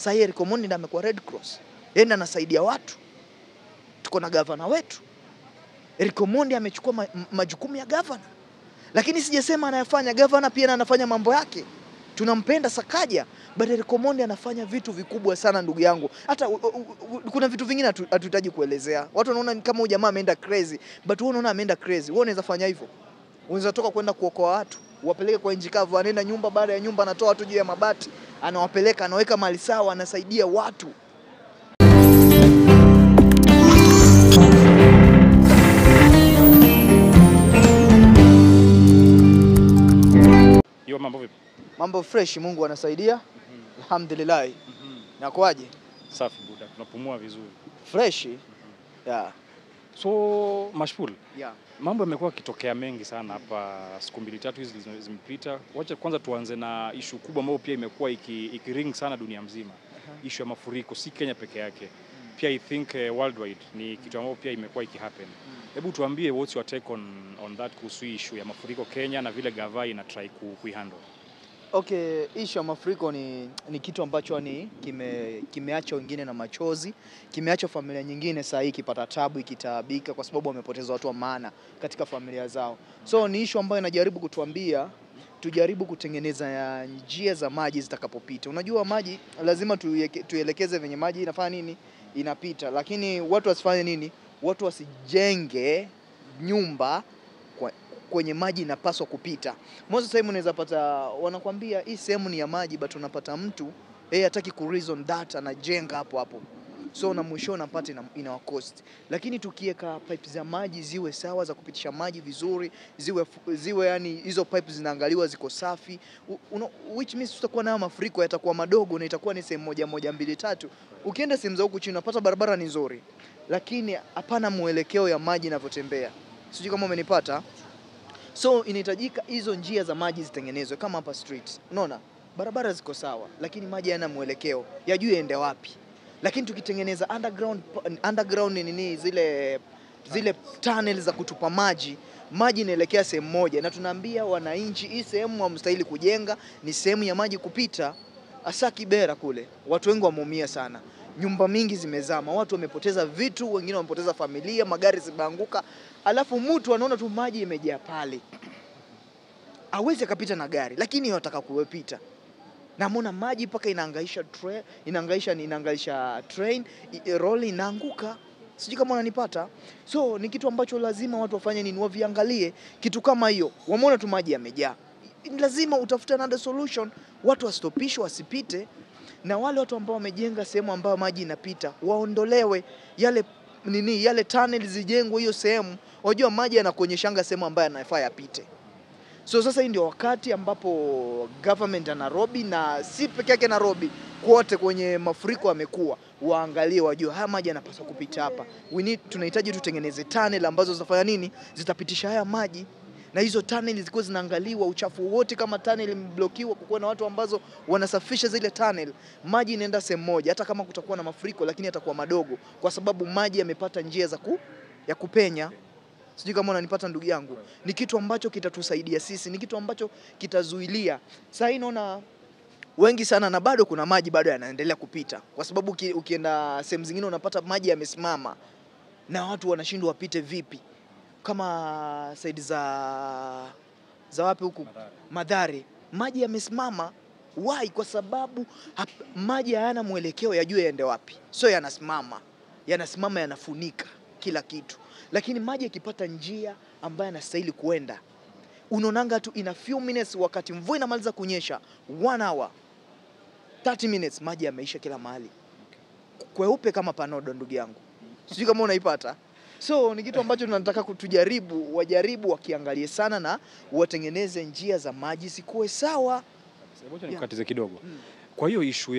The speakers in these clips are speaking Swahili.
Sasa Eric Omondi ndiye amekuwa Red Cross. Yeye ndiye anasaidia watu. Tuko na governor wetu. Eric Omondi amechukua majukumu ya governor. Lakini sijasema anayafanya governor pia anafanya mambo yake. Tunampenda Sakaja, but Eric Omondi anafanya vitu vikubwa sana ndugu yangu. Hata kuna vitu vingine hatuhitaji kuelezea. Watu wanaona kama huyu jamaa ameenda crazy, but wewe unaona ameenda crazy. Wewe unaweza fanya hivyo? Unaweza toka kwenda kuokoa watu, wapeleke kwa nchi kavu, anaenda nyumba baada ya nyumba, anatoa watu juu ya mabati, anawapeleka, anaweka mali sawa, anasaidia watu. Yo, mambo vipi? Mambo fresh, Mungu anasaidia. Alhamdulillah. Na kwaje? Safi buda, tunapumua vizuri. Fresh? Yeah. So, mashpul. Yeah. Mambo yamekuwa kitokea mengi sana hapa siku 2-3 hizi zimepita. Wacha kwanza tuanze na issue kubwa ambayo pia imekuwa ikiring sana dunia mzima. Issue ya mafuriko, si Kenya peke yake. Pia I think worldwide ni kitu ambacho pia imekuwa ikihappen. Hebu tuambie what's your take on that kuhusu issue ya mafuriko Kenya na vile gava ina try kuihandle. Okay, issue ya mafuriko ni kitu ambacho kimeacha wengine na machozi, kimeacha familia nyingine saa hii ikipata tabu, ikitaabika kwa sababu wamepoteza watu wa maana katika familia zao. So ni issue ambayo inajaribu kutuambia tujaribu kutengeneza njia za maji zitakapopita. Unajua maji lazima tuelekeze venye maji inafanya nini? Inapita. Lakini watu wasifanye nini? Watu wasijenge nyumba kwenye maji inapaswa kupita. Mwanzo sehemu unaweza pata wanakuambia hii sehemu ni ya maji, but unapata mtu yeye hataki ku reason that anajenga hapo hapo. So na mwisho unapata ina cost. Lakini tukiweka pipes za maji ziwe sawa za kupitisha maji vizuri, ziwe yani hizo pipes zinaangaliwa ziko safi, which means tutakuwa na mafuriko yatakuwa madogo na itakuwa ni sehemu moja 2 3. Ukienda sehemu za huku chini unapata barabara ni nzuri, lakini hapana muelekeo ya maji inavyotembea. Sijui kama umenipata. So inahitajika hizo njia za maji zitengenezwe kama hapa street. Unaona? Barabara ziko sawa, lakini maji hayana muelekeo. Yajue yaende wapi. Lakini tukitengeneza underground nini zile tunnel za kutupa maji inaelekea sehemu moja, na tunaambia wananchi hii sehemu hamstahili kujenga, ni sehemu ya maji kupita. Asa Kibera kule watu wengi wameumia sana. Nyumba mingi zimezama, watu wamepoteza vitu, wengine wamepoteza familia, magari zimeanguka. Alafu mtu anaona tu maji imejaa pale. Hawezi akapita na gari, lakini wataka kuwepita. Na mbona maji paka inaangaisha train, roli inaanguka. Sijui kama unanipata. So ni kitu ambacho lazima watu wafanye nini, waviangalie kitu kama hiyo. Wameona tu maji yamejaa. Lazima utafute another solution, watu wastopishwe wasipite, na wale watu ambao wamejenga sehemu ambayo maji inapita waondolewe, yale tunnel zijengwe hiyo sehemu. Unajua maji yanakuonyeshanga sehemu ambayo yanafaa yapite. So sasa hii ndio wakati ambapo government ya Nairobi, na si peke yake Nairobi, kote kwenye mafuriko yamekuwa, waangalie wajue haya maji yanapaswa kupita hapa. Tunahitaji tutengeneze tunnel ambazo zitafanya nini? Zitapitisha haya maji. Na hizo tunnel ziko zinaangaliwa, uchafu wote kama tunnel imeblokiwa, kukuwa na watu ambazo wanasafisha zile tunnel, maji inaenda sehemu moja, hata kama kutakuwa na mafuriko lakini yatakuwa madogo kwa sababu maji yamepata njia ya kupenya. Sijui kama unanipata ndugu yangu. Ni kitu ambacho kitatusaidia sisi, ni kitu ambacho kitazuilia. Sasa hii naona wengi sana, na bado kuna maji bado yanaendelea kupita, kwa sababu ukienda sehemu zingine unapata maji yamesimama na watu wanashindwa wapite vipi. Kama side za wapi huku Madhari, maji yamesimama. Why? Kwa sababu maji hayana mwelekeo, yajue yaende wapi. So yanasimama yanafunika kila kitu. Lakini maji yakipata njia ambayo yanastahili kuenda, unaonanga tu in a few minutes, wakati mvua inamaliza kunyesha 1 hour 30 minutes maji yameisha kila mahali. Kweupe kama panodo ndugu yangu. Sijui kama unaipata. So ni kitu ambacho tunataka wajaribu wakiangalie sana, na watengeneze njia za maji zikuwe sawa. Ngoja nikukatize kidogo. Kwa hiyo issue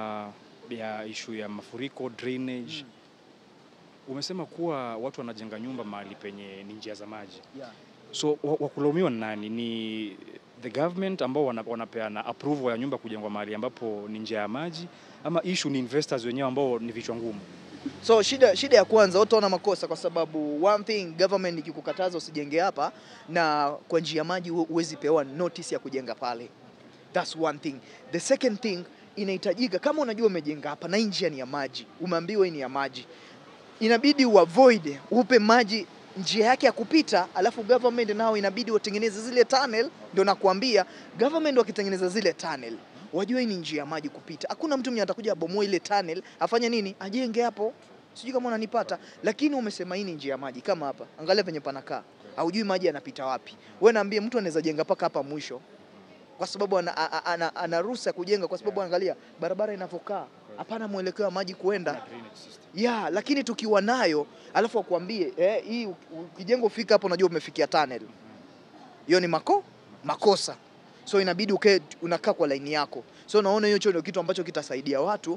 ya mafuriko, drainage, umesema kuwa watu wanajenga nyumba mahali penye ni njia za maji. So wakulaumiwa nani? Ni the government ambao wanapeana approval ya nyumba kujengwa mahali ambapo ni njia ya maji, ama issue ni investors wenyewe ambao ni vichwa ngumu? So shida ya kwanza utaona makosa, kwa sababu one thing, government ikikukataza usijenge hapa na kwa njia ya maji huwezi pewa notice ya kujenga pale. That's one thing. The second thing, inahitajika kama unajua umejenga hapa na njia ni ya maji, umeambiwa hii ni ya maji, inabidi uavoid, upe maji njia yake ya kupita, alafu government nao inabidi watengeneze zile tunnel. Ndio nakuambia government wakitengeneza zile tunnel wajue hii ni njia ya maji kupita. Hakuna mtu mwenye atakuja abomoe ile tunnel afanye nini, ajenge hapo. Sijui kama unanipata, lakini umesema hii ni njia ya maji. Kama hapa angalia penye panakaa, haujui maji yanapita wapi. Wewe naambie mtu anaweza jenga paka hapa mwisho kwa sababu ana ruhusa kujenga, kwa sababu angalia barabara inavokaa, hapana mwelekeo wa maji kuenda. Lakini tukiwa nayo alafu akwambie hii ukijenga ufika hapo unajua umefikia tunnel, hiyo ni makosa. So inabidi unakaa kwa line yako. So naona hiyo ndio kitu ambacho kitasaidia watu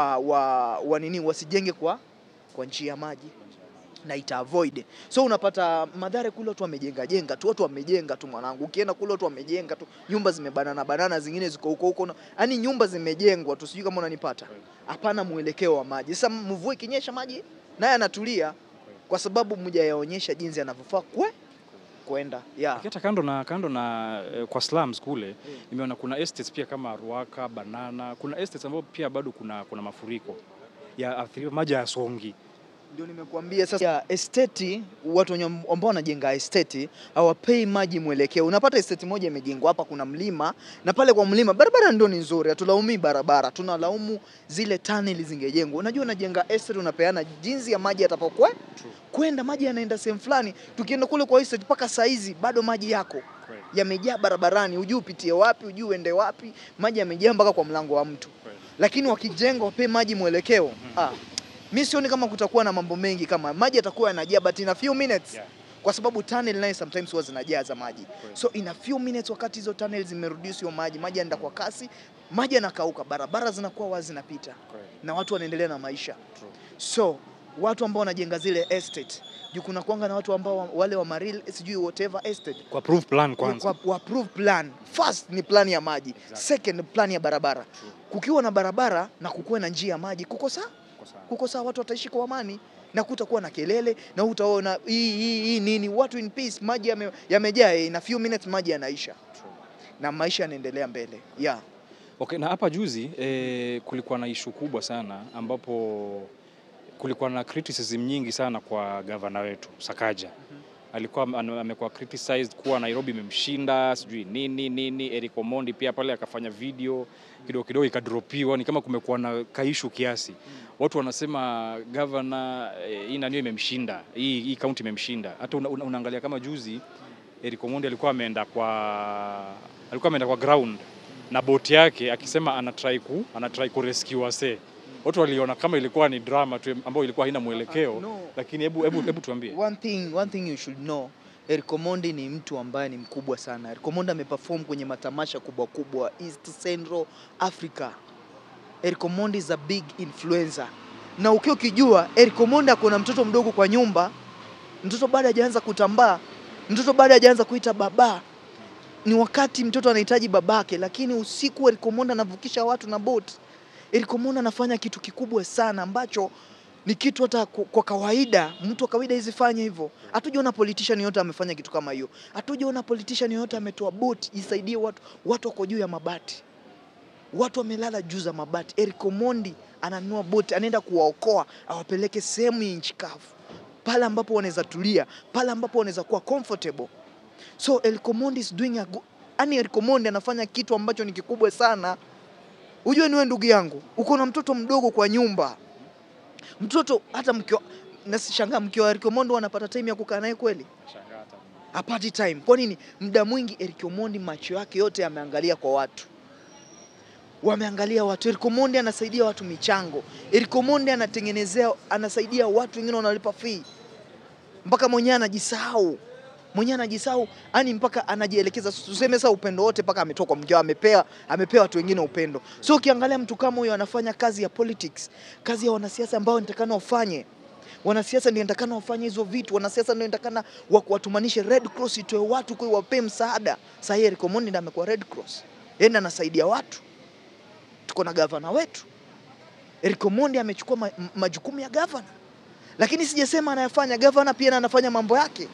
wasijenge kwa njia ya maji na ita avoid. So unapata madhara kule watu wamejenga tu, watu wamejenga tu mwanangu. Ukienda kule watu wamejenga tu, nyumba zimebanana zingine ziko huko. Yaani nyumba zimejengwa tu, sijui kama unanipata. Hapana mwelekeo wa maji. Sasa mvua ikinyesha maji naye anatulia kwa sababu mmoja yaonyesha jinsi anavyofaa kwenda. Hata kando na kwa slums kule nimeona kuna estates pia kama Ruaka, Banana. Kuna estates ambapo pia bado kuna mafuriko ya athiriwa maji ya songi. Ndio nimekuambia sasa estate, watu ambao wanajenga estate hawapei maji mwelekeo. Unapata estate moja imejengwa hapa, kuna mlima na pale kwa mlima barabara ndio ni nzuri, hatulaumi barabara, tunalaumu zile tunnel zingejengwa. Unajua unajenga estate unapeana jinsi ya maji yatapokuwa kwenda, maji yanaenda sehemu fulani. Tukienda kule kwa estate paka saizi bado maji yako yamejaa barabarani, hujui upitie wapi, hujui uende wapi, maji yamejaa mpaka kwa mlango wa mtu. Lakini wakijenga wape maji mwelekeo, mimi sioni kama kutakuwa na mambo mengi, kama maji yatakuwa yanajaa but in a few minutes. Kwa sababu tunnel naye sometimes huwa zinajaza maji. So in a few minutes wakati hizo tunnel zimereduce hiyo maji yanaenda kwa kasi, maji yanakauka, barabara zinakuwa wazi zinapita. Na watu wanaendelea na maisha. So watu ambao wanajenga zile estate, kuna kuanga na watu ambao wale wa maril sijui whatever estate. Kwa approve plan kwanza. Kwa approve plan. First ni plan ya maji. Second plan ya barabara. Kukiwa na barabara na kukuwe na njia ya maji, kuko sawa, watu wataishi kwa amani na kutakuwa na kelele na utaona hii nini, watu in peace, maji yamejaa, in a few minutes maji yanaisha. Na maisha yanaendelea mbele. Okay, na hapa juzi kulikuwa na issue kubwa sana ambapo kulikuwa na criticism nyingi sana kwa governor wetu Sakaja. Alikuwa amekuwa criticized kuwa Nairobi imemshinda, sijui nini. Eric Omondi pia pale akafanya video kidogo ikadropiwa, ni kama kumekuwa na kaishu kiasi. Watu wanasema governor hii nani imemshinda, hii county imemshinda. Hata unaangalia kama juzi Eric Omondi alikuwa ameenda kwa ground na boat yake akisema anatry ku rescue wase. Watu waliona kama ilikuwa ni drama tu ambayo ilikuwa haina mwelekeo. Lakini hebu tuambie. One thing you should know, Eric Omondi ni mtu ambaye ni mkubwa sana. Eric Omondi ameperform kwenye matamasha kubwa East Central Africa. Eric Omondi is a big influencer. Na ukijua Eric Omondi akona mtoto mdogo kwa nyumba, mtoto bado hajaanza kutambaa, mtoto bado hajaanza kuita baba. Ni wakati mtoto anahitaji babake, lakini usiku Eric Omondi anavukisha watu na boat. Eric Omondi anafanya kitu kikubwa sana ambacho ni kitu hata kwa kawaida, mtu wa kawaida hizi fanya hivyo. Hatujaona politician yote amefanya kitu kama hiyo. Hatujaona politician yote ametoa boat isaidie watu wako juu ya mabati. Watu wamelala juu za mabati. Eric Omondi ananunua boat, anaenda kuwaokoa, awapeleke sehemu ya nchi kavu, pale ambapo wanaweza tulia, pale ambapo wanaweza kuwa comfortable. So Eric Omondi is doing Eric Omondi anafanya kitu ambacho ni kikubwa sana. Ujue niwe ndugu yangu, uko na mtoto mdogo kwa nyumba. Mtoto hata nashangaa mkeo wa Eric Omondi anapata time ya kukaa naye kweli? Shangaa hata. Hapati time. Kwa nini? Muda mwingi Eric Omondi macho yake yote yameangalia kwa watu. Wameangalia watu. Eric Omondi anasaidia watu michango. Eric Omondi anasaidia watu wengine wanalipa fee. Mpaka mwenyewe anajisahau. Ani mpaka anajielekeza, tuseme sasa upendo wote mpaka ametoka mkeo, amepea watu wengine upendo. So ukiangalia mtu kama huyo anafanya kazi ya politics, kazi ya wanasiasa ambao nitakana wafanye. Wanasiasa ndio nitakana wafanye hizo vitu, wanasiasa ndio nitakana watumanishe Red Cross itoe watu kwa wape msaada. Sasa Eric Omondi ndiye amekuwa Red Cross. Yeye anasaidia watu. Tuko na governor wetu. Eric Omondi amechukua majukumu ya governor. Lakini sijasema anayafanya governor, pia anafanya mambo yake.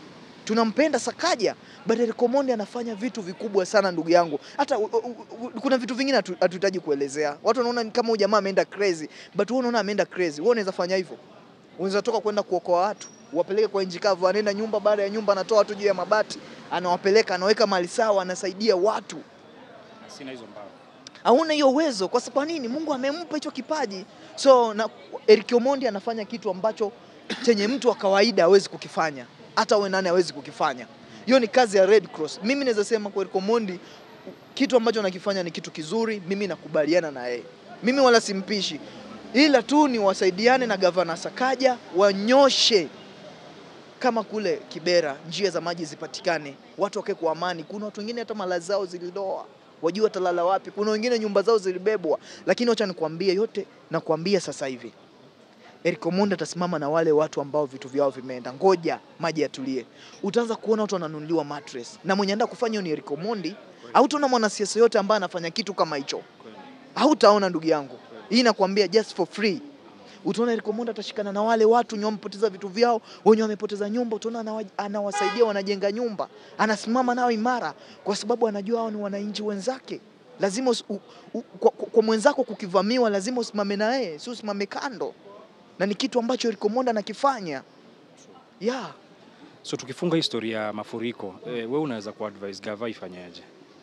tunampenda Sakaja, but Eric Omondi anafanya vitu vikubwa sana ndugu yangu. Hata kuna vitu vingine hatuhitaji kuelezea. Watu wanaona kama huyu jamaa ameenda crazy, but wewe unaona ameenda crazy. Wewe unaweza fanya hivyo? Unaweza toka kwenda kuokoa watu, wapeleke kwa nchi kavu, anaenda nyumba baada ya nyumba, anatoa watu juu ya mabati, anawapeleka, anaweka mali sawa, anasaidia watu. Sina hizo mbao. Hauna hiyo uwezo kwa sababu nini? Mungu amempa hicho kipaji. So na Eric Omondi anafanya kitu ambacho chenye mtu wa kawaida hawezi kukifanya. Hata wewe nani hawezi kukifanya. Hiyo ni kazi ya Red Cross. Mimi naweza sema kwa Eric Omondi kitu ambacho anakifanya ni kitu kizuri, mimi nakubaliana na yeye. Mimi wala simpishi. Ila tu ni wasaidiane na Gavana Sakaja wanyoshe kama kule Kibera njia za maji zipatikane. Watu wakae kwa amani. Kuna watu wengine hata mala zao zililoa. Wajua talala wapi. Kuna wengine nyumba zao zilibebwa. Lakini acha nikwambie yote, nakwambia sasa hivi. Eric Omondi atasimama na wale watu ambao vitu vyao vimeenda. Ngoja maji yatulie. Utaanza kuona watu wananunuliwa mattress. Na mwenye anataka kufanya ni Eric Omondi. Hautaona mwanasiasa yote ambaye anafanya kitu kama hicho. Hautaona ndugu yangu. Hii nakwambia just for free. Utaona Eric Omondi atashikana na wale watu wenye wamepoteza vitu vyao, wenye wamepoteza nyumba, utaona anawasaidia wanajenga nyumba. Anasimama nao imara kwa sababu anajua hao ni wananchi wenzake. Lazima kwa mwenzako kukivamiwa lazima usimame na yeye, si usimame kando. Na ni kitu ambacho Eric Omondi anakifanya. Yeah. So tukifunga historia ya mafuriko, wewe unaweza kuadvise gava ifanyaje?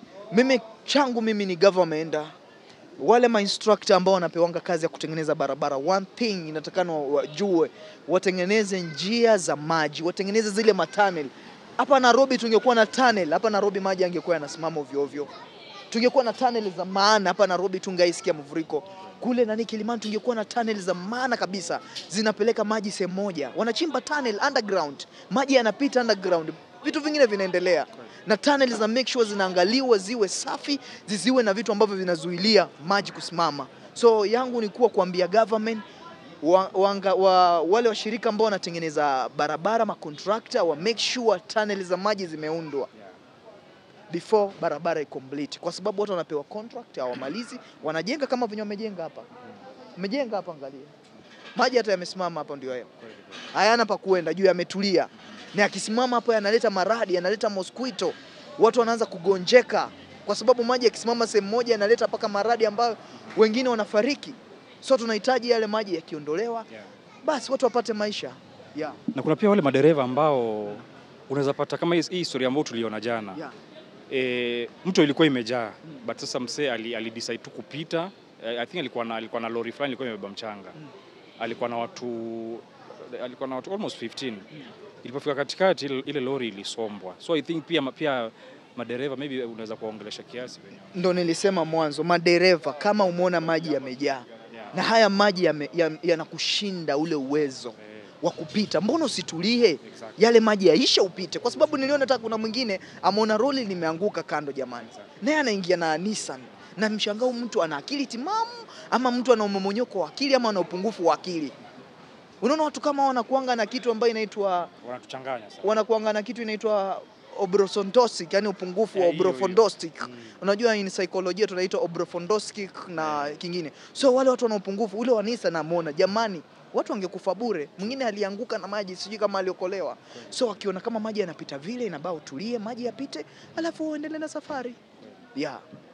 Mimi ni government. Wale ma-instructor ambao wanapewanga kazi ya kutengeneza barabara, one thing inatakana wajue, watengeneze njia za maji, watengeneze zile matunnel. Hapa Nairobi tungekuwa na tunnel, hapa Nairobi maji yangekuwa yanasimama ovyo ovyo. Tungekuwa na tunnel za maana, hapa Nairobi tungaisikia mafuriko. Kule nani Kilimani tungekuwa na tunnel za maana kabisa, zinapeleka maji sehemu moja. Wanachimba tunnel underground, maji yanapita underground. Vitu vingine vinaendelea. Na tunnel za make sure zinaangaliwa ziwe safi, ziziwe na vitu ambavyo vinazuilia maji kusimama. So yangu ni kuambia government wale washirika ambao wanatengeneza barabara, ma contractor wa make sure tunnel za maji zimeundwa before barabara complete, kwa sababu watu wanapewa contract hawamalizi, wanajenga kama venye wamejenga hapa. Wamejenga hapa, angalia. Maji hata yamesimama hapa ndio hayo. Hayana pa kuenda, juu yametulia. Na akisimama hapo yanaleta maradhi, yanaleta mosquito. Watu wanaanza kugonjeka kwa sababu maji yakisimama sehemu moja yanaleta paka maradhi ambayo wengine wanafariki. So tunahitaji yale maji yakiondolewa, basi watu wapate maisha. Yeah. Na kuna pia wale madereva ambao unaweza pata kama hii historia ambayo tuliona jana. Mto ilikuwa imejaa, but sasa msee alidecide tu kupita. I think alikuwa na lori fulani ilikuwa imebeba mchanga. Alikuwa na watu almost 15. Ilipofika katikati ile lori ilisombwa. So I think pia madereva maybe unaweza kuongelesha kiasi wenyewe. Ndio nilisema mwanzo, madereva kama umeona maji yamejaa na haya maji yanakushinda ule uwezo wa kupita, mbona usitulie? Yale maji yaisha upite. Kwa sababu niliona hata kuna mwingine ameona roli limeanguka kando jamani. Naye anaingia na Nissan. Na mshangao, mtu ana akili timamu ama mtu ana mmomonyoko wa akili ama ana upungufu wa akili? Unaona watu kama wanakuanga na kitu ambayo inaitwa, wanatuchanganya sana. Wanakuanga na kitu inaitwa obrofondostic, yani upungufu wa obrofondostic. Unajua in psychology tunaitwa obrofondostic na kingine. So wale watu wana upungufu ule wa Nissan, namuona jamani, watu wangekufa bure. Mwingine alianguka na maji, sijui kama aliokolewa. So wakiona kama maji yanapita vile, inabao tulie maji yapite, alafu uendelee na safari. Yeah.